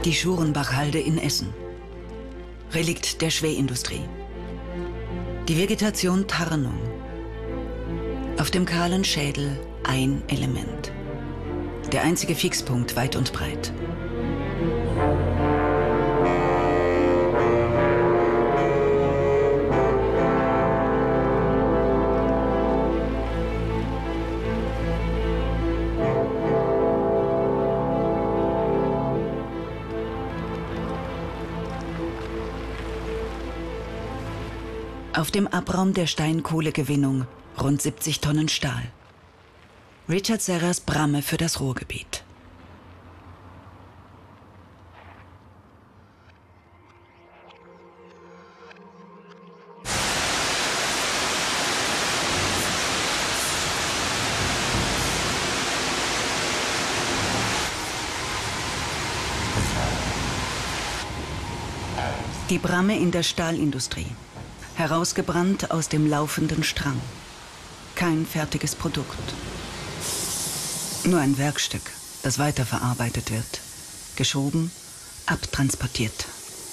Die Schurenbachhalde in Essen. Relikt der Schwerindustrie. Die Vegetation Tarnung. Auf dem kahlen Schädel ein Element. Der einzige Fixpunkt weit und breit. Auf dem Abraum der Steinkohlegewinnung rund 70 Tonnen Stahl. Richard Serras Bramme für das Ruhrgebiet. Die Bramme in der Stahlindustrie. Herausgebrannt aus dem laufenden Strang. Kein fertiges Produkt. Nur ein Werkstück, das weiterverarbeitet wird. Geschoben, abtransportiert.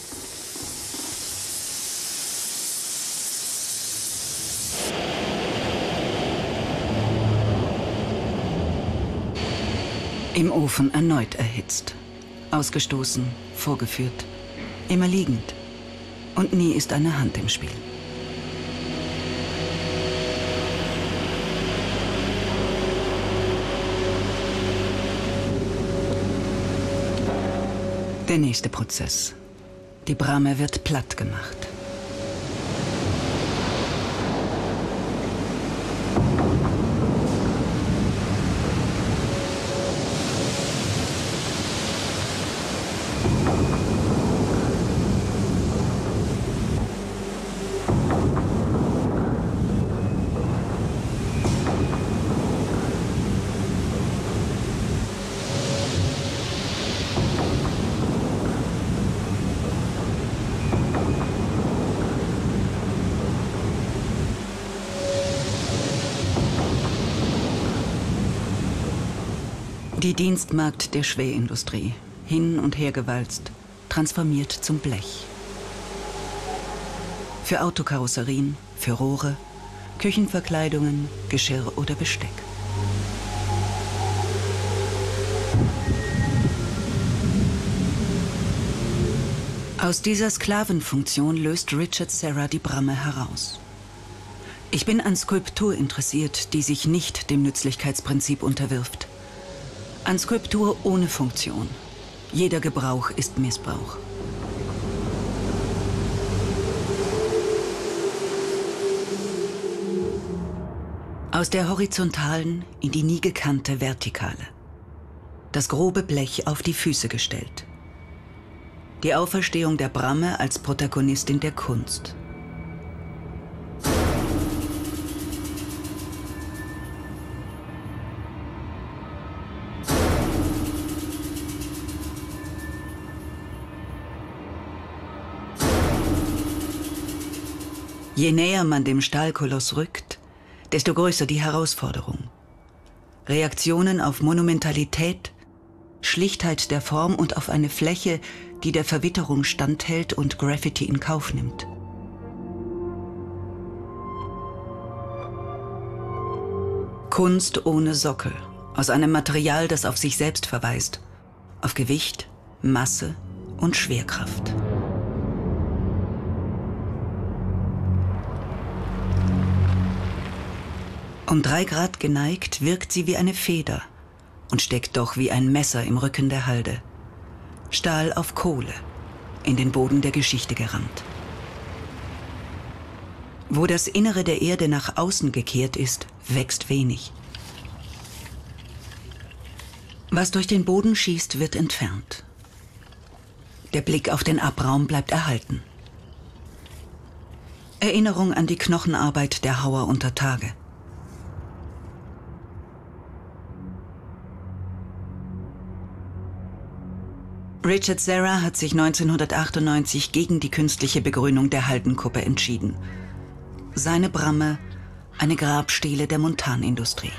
Im Ofen erneut erhitzt. Ausgestoßen, vorgeführt. Immer liegend. Und nie ist eine Hand im Spiel. Der nächste Prozess. Die Bramme wird platt gemacht. Die Dienstmagd der Schwerindustrie, hin und her gewalzt, transformiert zum Blech. Für Autokarosserien, für Rohre, Küchenverkleidungen, Geschirr oder Besteck. Aus dieser Sklavenfunktion löst Richard Serra die Bramme heraus. Ich bin an Skulptur interessiert, die sich nicht dem Nützlichkeitsprinzip unterwirft. An Skulptur ohne Funktion. Jeder Gebrauch ist Missbrauch. Aus der horizontalen in die nie gekannte Vertikale. Das grobe Blech auf die Füße gestellt. Die Auferstehung der Bramme als Protagonistin der Kunst. Je näher man dem Stahlkoloss rückt, desto größer die Herausforderung. Reaktionen auf Monumentalität, Schlichtheit der Form und auf eine Fläche, die der Verwitterung standhält und Graffiti in Kauf nimmt. Kunst ohne Sockel, aus einem Material, das auf sich selbst verweist, auf Gewicht, Masse und Schwerkraft. Um 3 Grad geneigt, wirkt sie wie eine Feder und steckt doch wie ein Messer im Rücken der Halde. Stahl auf Kohle, in den Boden der Geschichte gerammt. Wo das Innere der Erde nach außen gekehrt ist, wächst wenig. Was durch den Boden schießt, wird entfernt. Der Blick auf den Abraum bleibt erhalten. Erinnerung an die Knochenarbeit der Hauer unter Tage. Richard Serra hat sich 1998 gegen die künstliche Begrünung der Haldenkuppe entschieden. Seine Bramme, eine Grabstele der Montanindustrie.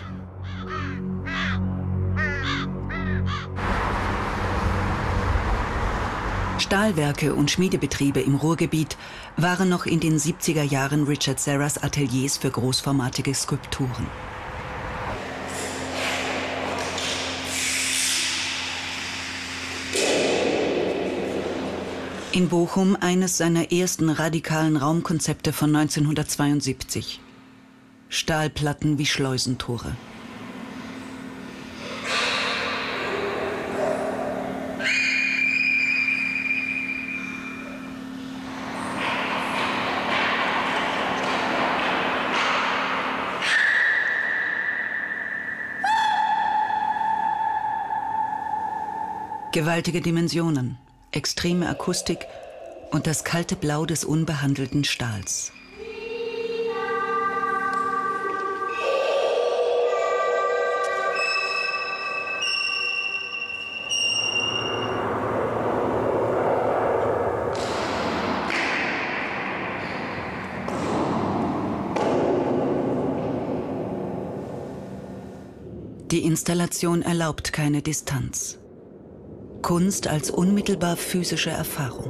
Stahlwerke und Schmiedebetriebe im Ruhrgebiet waren noch in den 70er Jahren Richard Serras Ateliers für großformatige Skulpturen. In Bochum eines seiner ersten radikalen Raumkonzepte von 1972. Stahlplatten wie Schleusentore. Gewaltige Dimensionen, extreme Akustik und das kalte Blau des unbehandelten Stahls. Die Installation erlaubt keine Distanz. Kunst als unmittelbar physische Erfahrung.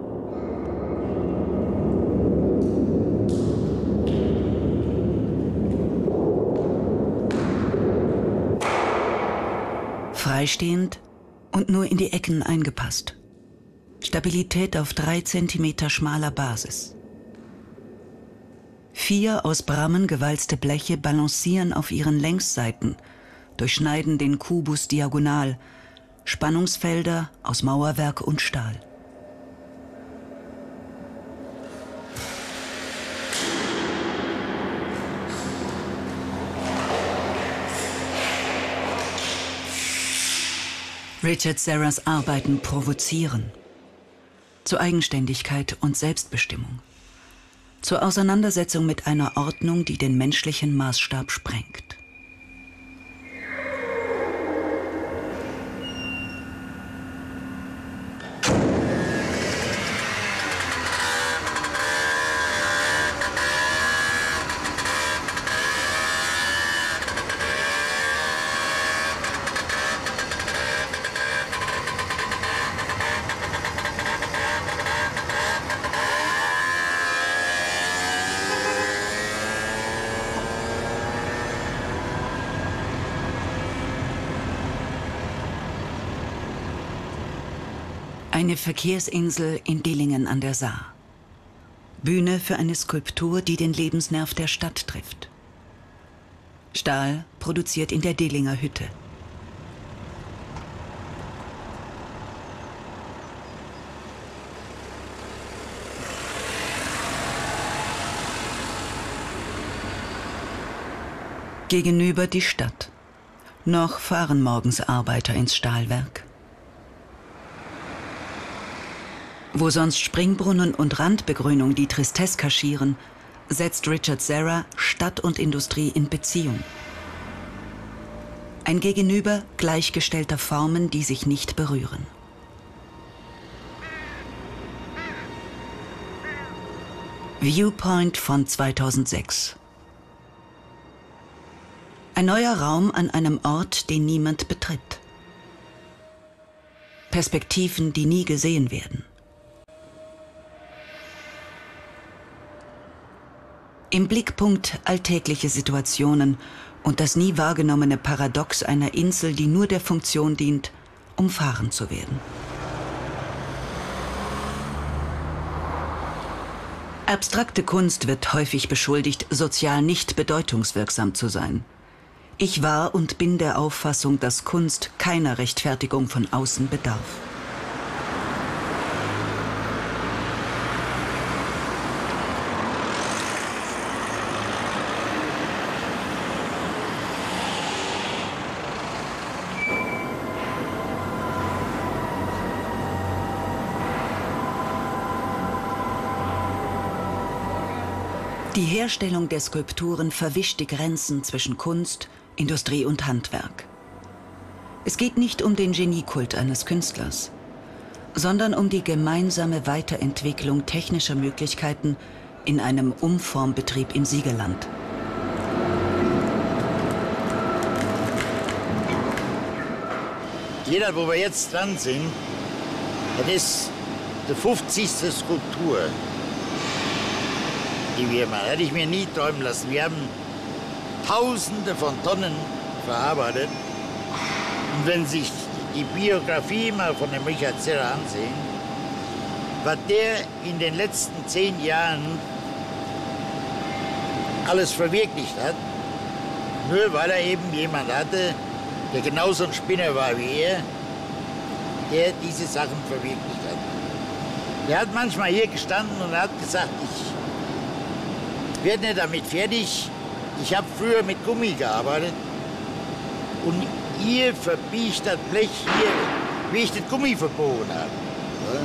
Freistehend und nur in die Ecken eingepasst. Stabilität auf 3 Zentimeter schmaler Basis. 4 aus Brammen gewalzte Bleche balancieren auf ihren Längsseiten, durchschneiden den Kubus diagonal, Spannungsfelder aus Mauerwerk und Stahl. Richard Serras Arbeiten provozieren. Zur Eigenständigkeit und Selbstbestimmung. Zur Auseinandersetzung mit einer Ordnung, die den menschlichen Maßstab sprengt. Eine Verkehrsinsel in Dillingen an der Saar. Bühne für eine Skulptur, die den Lebensnerv der Stadt trifft. Stahl produziert in der Dillinger Hütte. Gegenüber die Stadt. Noch fahren morgens Arbeiter ins Stahlwerk. Wo sonst Springbrunnen und Randbegrünung die Tristesse kaschieren, setzt Richard Serra Stadt und Industrie in Beziehung. Ein Gegenüber gleichgestellter Formen, die sich nicht berühren. Viewpoint von 2006. Ein neuer Raum an einem Ort, den niemand betritt. Perspektiven, die nie gesehen werden. Im Blickpunkt alltägliche Situationen und das nie wahrgenommene Paradox einer Insel, die nur der Funktion dient, umfahren zu werden. Abstrakte Kunst wird häufig beschuldigt, sozial nicht bedeutungswirksam zu sein. Ich war und bin der Auffassung, dass Kunst keiner Rechtfertigung von außen bedarf. Die Herstellung der Skulpturen verwischt die Grenzen zwischen Kunst, Industrie und Handwerk. Es geht nicht um den Geniekult eines Künstlers, sondern um die gemeinsame Weiterentwicklung technischer Möglichkeiten in einem Umformbetrieb im Siegerland. Jeder, wo wir jetzt dran sind, das ist die 50. Skulptur, die wir machen. Hätte ich mir nie träumen lassen. Wir haben Tausende von Tonnen verarbeitet. Und wenn Sie sich die Biografie mal von dem Richard Serra ansehen, was der in den letzten 10 Jahren alles verwirklicht hat, nur weil er eben jemand hatte, der genauso ein Spinner war wie er, der diese Sachen verwirklicht hat. Er hat manchmal hier gestanden und hat gesagt, ich werde nicht damit fertig. Ich habe früher mit Gummi gearbeitet und ihr verbiegt das Blech hier, wie ich das Gummi verbogen habe. Ja?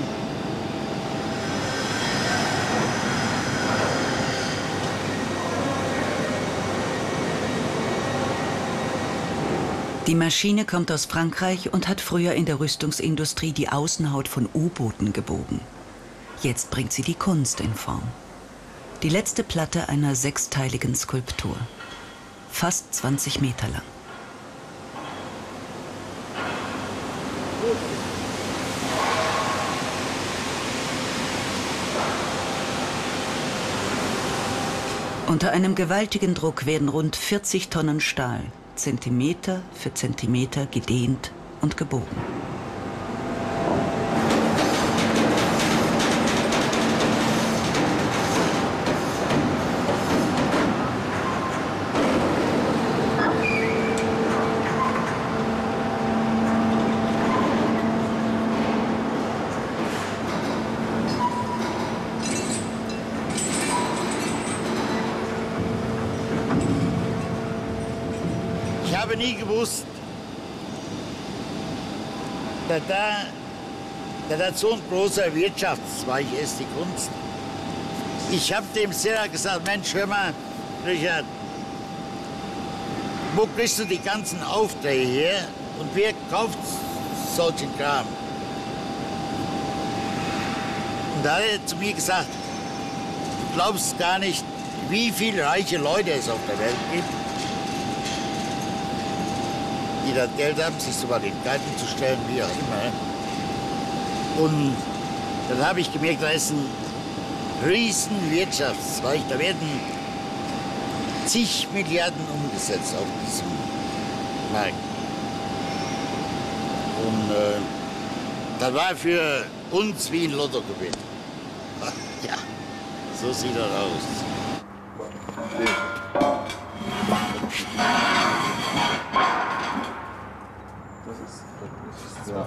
Die Maschine kommt aus Frankreich und hat früher in der Rüstungsindustrie die Außenhaut von U-Booten gebogen. Jetzt bringt sie die Kunst in Form. Die letzte Platte einer 6-teiligen Skulptur. Fast 20 Meter lang. Unter einem gewaltigen Druck werden rund 40 Tonnen Stahl Zentimeter für Zentimeter gedehnt und gebogen. Ich habe nie gewusst, dass das so ein großer Wirtschaftszweig ist, die Kunst. Ich habe dem Serra gesagt, Mensch, hör mal, Richard, wo kriegst du die ganzen Aufträge her und wer kauft solchen Kram? Und da hat er zu mir gesagt, du glaubst gar nicht, wie viele reiche Leute es auf der Welt gibt, die das Geld haben, sich sogar den Garten zu stellen, wie auch immer. Und dann habe ich gemerkt, da ist ein riesen Wirtschaftszweig. Da werden zig Milliarden umgesetzt auf diesem Markt. Und das war für uns wie ein Lottogewinn. Ja, so sieht das aus. Ja.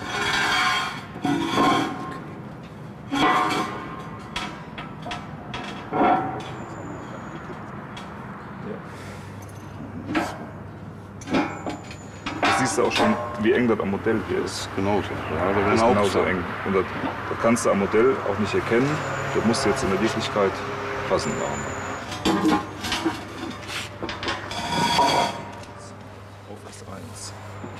Das siehst du auch schon, wie eng das am Modell hier ist. Genauso. Ja, Das ist genauso eng. Und das kannst du am Modell auch nicht erkennen. Das musst du jetzt in der Wirklichkeit passend machen. Auf erst 1.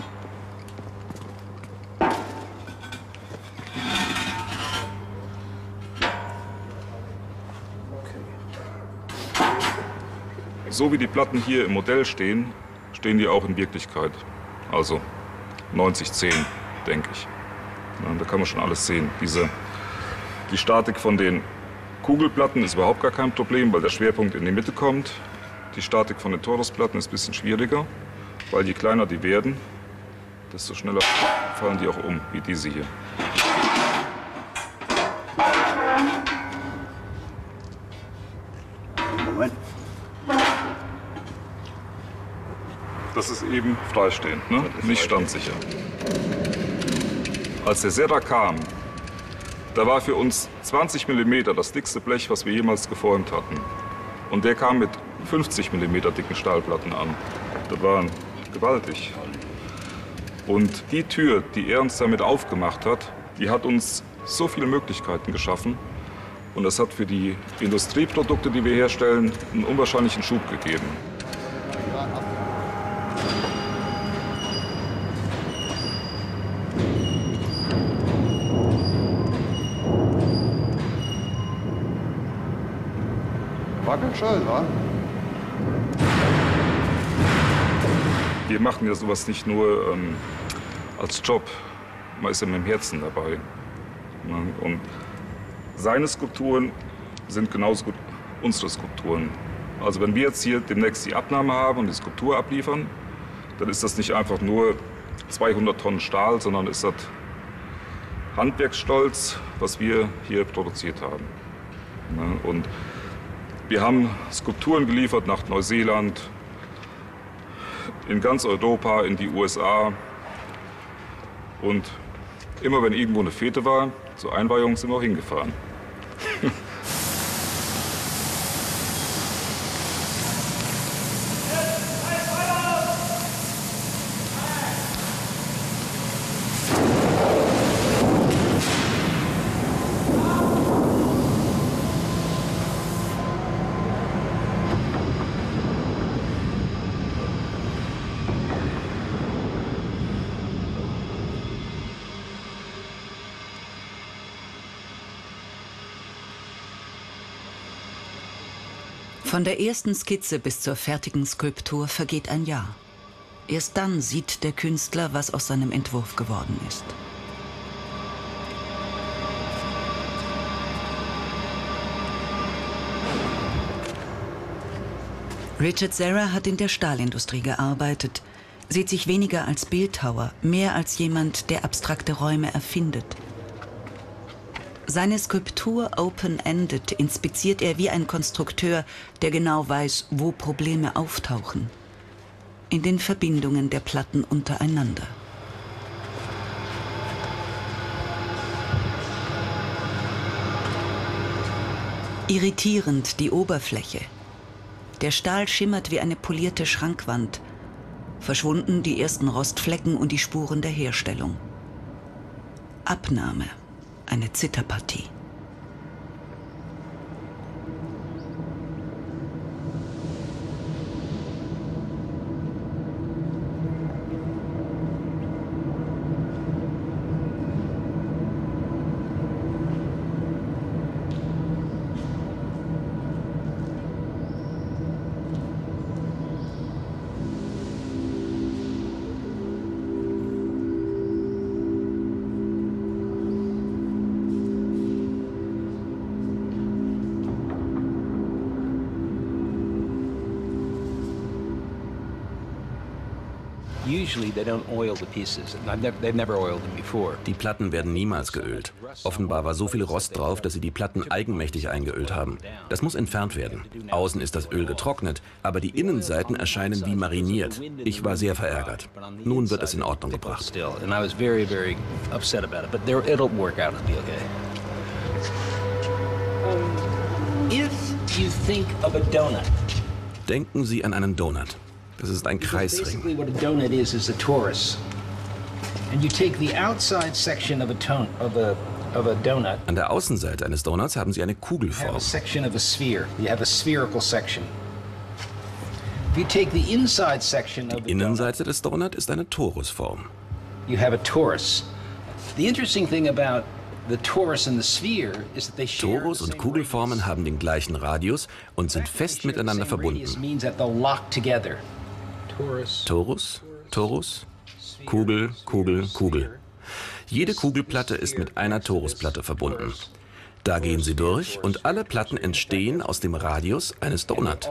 So wie die Platten hier im Modell stehen, stehen die auch in Wirklichkeit. Also 90-10, denke ich. Ja, da kann man schon alles sehen. Die Statik von den Kugelplatten ist überhaupt gar kein Problem, weil der Schwerpunkt in die Mitte kommt. Die Statik von den Torusplatten ist ein bisschen schwieriger, weil je kleiner die werden, desto schneller fallen die auch um, wie diese hier. Moment. Das ist eben freistehend, ne? Nicht standsicher. Als der Serra kam, da war für uns 20 mm das dickste Blech, was wir jemals geformt hatten. Und der kam mit 50 mm dicken Stahlplatten an. Das war gewaltig. Und die Tür, die er uns damit aufgemacht hat, die hat uns so viele Möglichkeiten geschaffen. Und das hat für die Industrieprodukte, die wir herstellen, einen unwahrscheinlichen Schub gegeben. War ganz schön, wa? Wir machen ja sowas nicht nur als Job, man ist ja mit dem Herzen dabei. Und seine Skulpturen sind genauso gut unsere Skulpturen. Also wenn wir jetzt hier demnächst die Abnahme haben und die Skulptur abliefern, dann ist das nicht einfach nur 200 Tonnen Stahl, sondern ist das Handwerksstolz, was wir hier produziert haben. Und wir haben Skulpturen geliefert nach Neuseeland, in ganz Europa, in die USA. Und immer wenn irgendwo eine Fete war, zur Einweihung sind wir auch hingefahren. Von der ersten Skizze bis zur fertigen Skulptur vergeht ein Jahr. Erst dann sieht der Künstler, was aus seinem Entwurf geworden ist. Richard Serra hat in der Stahlindustrie gearbeitet, sieht sich weniger als Bildhauer, mehr als jemand, der abstrakte Räume erfindet. Seine Skulptur Open-Ended inspiziert er wie ein Konstrukteur, der genau weiß, wo Probleme auftauchen. In den Verbindungen der Platten untereinander. Irritierend die Oberfläche. Der Stahl schimmert wie eine polierte Schrankwand. Verschwunden die ersten Rostflecken und die Spuren der Herstellung. Abnahme. Eine Zitterpartie. Die Platten werden niemals geölt. Offenbar war so viel Rost drauf, dass sie die Platten eigenmächtig eingeölt haben. Das muss entfernt werden. Außen ist das Öl getrocknet, aber die Innenseiten erscheinen wie mariniert. Ich war sehr verärgert. Nun wird es in Ordnung gebracht. Denken Sie an einen Donut. Das ist ein Kreisring. An der Außenseite eines Donuts haben Sie eine Kugelform. Die Innenseite des Donuts ist eine Torusform. Torus und Kugelformen haben den gleichen Radius und sind fest miteinander verbunden. Torus, Torus, Kugel, Kugel, Kugel. Jede Kugelplatte ist mit einer Torusplatte verbunden. Da gehen sie durch und alle Platten entstehen aus dem Radius eines Donut.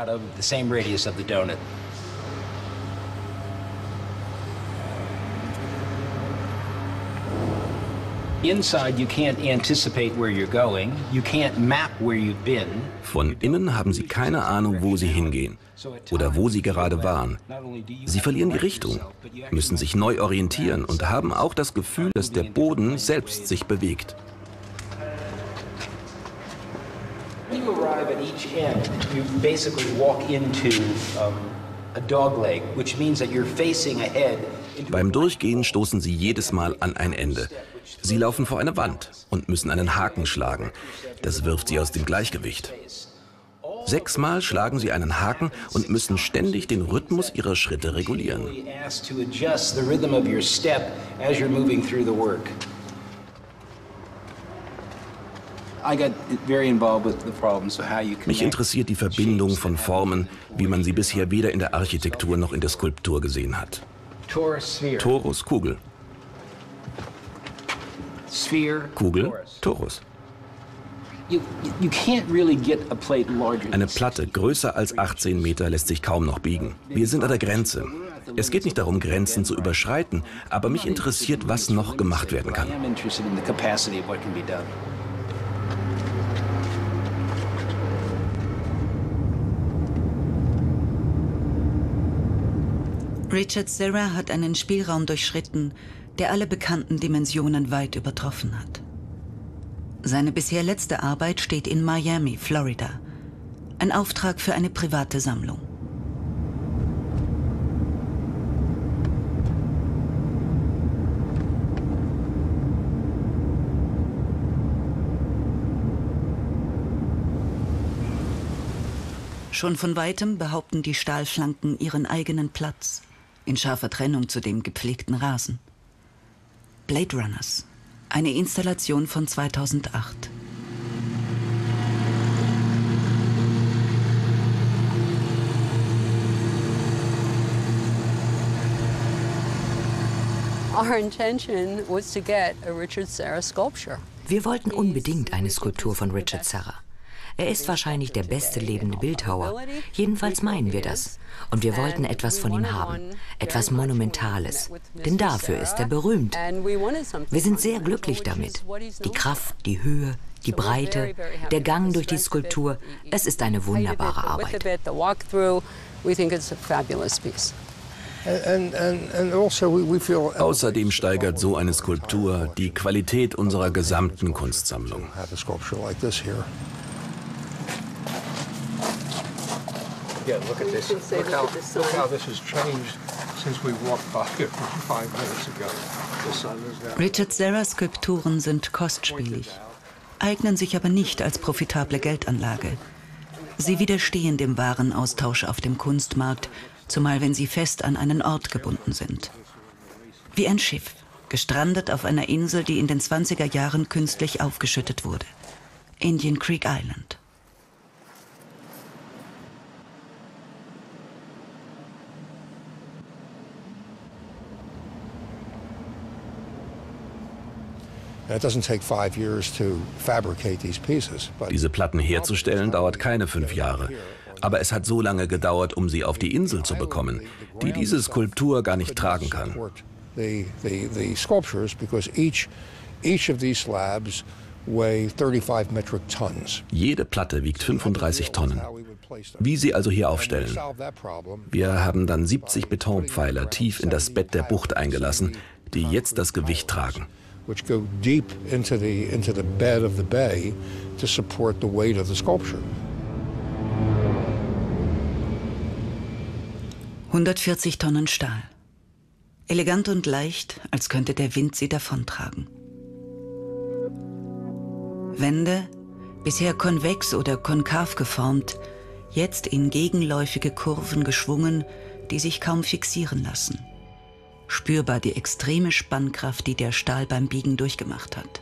Von innen haben sie keine Ahnung, wo sie hingehen oder wo sie gerade waren. Sie verlieren die Richtung, müssen sich neu orientieren und haben auch das Gefühl, dass der Boden selbst sich bewegt. Beim Durchgehen stoßen sie jedes Mal an ein Ende. Sie laufen vor eine Wand und müssen einen Haken schlagen. Das wirft sie aus dem Gleichgewicht. 6-mal schlagen sie einen Haken und müssen ständig den Rhythmus ihrer Schritte regulieren. Mich interessiert die Verbindung von Formen, wie man sie bisher weder in der Architektur noch in der Skulptur gesehen hat. Torus, Kugel. Kugel, Torus. Eine Platte größer als 18 Meter lässt sich kaum noch biegen. Wir sind an der Grenze. Es geht nicht darum, Grenzen zu überschreiten, aber mich interessiert, was noch gemacht werden kann. Richard Serra hat einen Spielraum durchschritten, der alle bekannten Dimensionen weit übertroffen hat. Seine bisher letzte Arbeit steht in Miami, Florida. Ein Auftrag für eine private Sammlung. Schon von weitem behaupten die Stahlflanken ihren eigenen Platz, in scharfer Trennung zu dem gepflegten Rasen. Blade Runners, eine Installation von 2008. Wir wollten unbedingt eine Skulptur von Richard Serra. Er ist wahrscheinlich der beste lebende Bildhauer. Jedenfalls meinen wir das. Und wir wollten etwas von ihm haben. Etwas Monumentales. Denn dafür ist er berühmt. Wir sind sehr glücklich damit. Die Kraft, die Höhe, die Breite, der Gang durch die Skulptur. Es ist eine wunderbare Arbeit. Außerdem steigert so eine Skulptur die Qualität unserer gesamten Kunstsammlung. Yeah, look at this. Look how this has changed since we walked by it 5 minutes ago. The sun is down. Richard Serras Skulpturen sind kostspielig, eignen sich aber nicht als profitable Geldanlage. Sie widerstehen dem Warenaustausch auf dem Kunstmarkt, zumal wenn sie fest an einen Ort gebunden sind. Wie ein Schiff, gestrandet auf einer Insel, die in den 20er Jahren künstlich aufgeschüttet wurde. Indian Creek Island. Diese Platten herzustellen dauert keine 5 Jahre. Aber es hat so lange gedauert, um sie auf die Insel zu bekommen, die diese Skulptur gar nicht tragen kann. Jede Platte wiegt 35 Tonnen. Wie sie also hier aufstellen? Wir haben dann 70 Betonpfeiler tief in das Bett der Bucht eingelassen, die jetzt das Gewicht tragen. Which go deep into the bed of the bay to support the weight of the sculpture. 140 Tonnen Stahl. Elegant und leicht, als könnte der Wind sie davontragen. Wände, bisher konvex oder konkav geformt, jetzt in gegenläufige Kurven geschwungen, die sich kaum fixieren lassen. Spürbar die extreme Spannkraft, die der Stahl beim Biegen durchgemacht hat.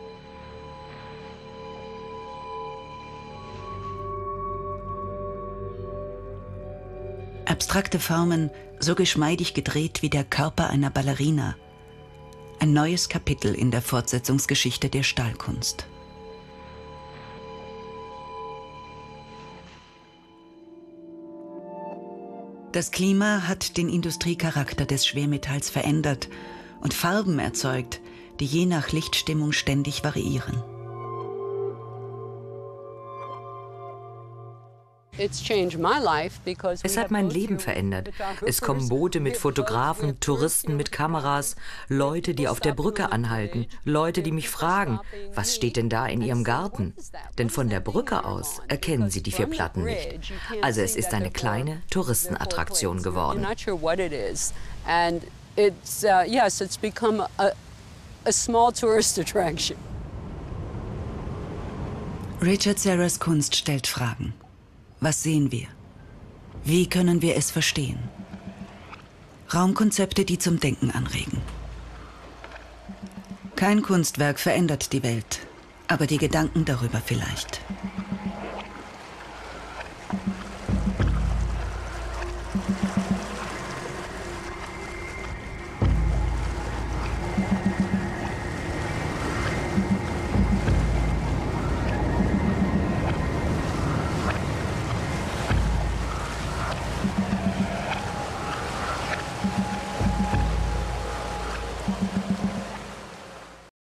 Abstrakte Formen, so geschmeidig gedreht wie der Körper einer Ballerina. Ein neues Kapitel in der Fortsetzungsgeschichte der Stahlkunst. Das Klima hat den Industriecharakter des Schwermetalls verändert und Farben erzeugt, die je nach Lichtstimmung ständig variieren. Es hat mein Leben verändert. Es kommen Boote mit Fotografen, Touristen mit Kameras, Leute, die auf der Brücke anhalten, Leute, die mich fragen, was steht denn da in ihrem Garten? Denn von der Brücke aus erkennen sie die 4 Platten nicht. Also es ist eine kleine Touristenattraktion geworden. Richard Serras Kunst stellt Fragen. Was sehen wir? Wie können wir es verstehen? Raumkonzepte, die zum Denken anregen. Kein Kunstwerk verändert die Welt, aber die Gedanken darüber vielleicht.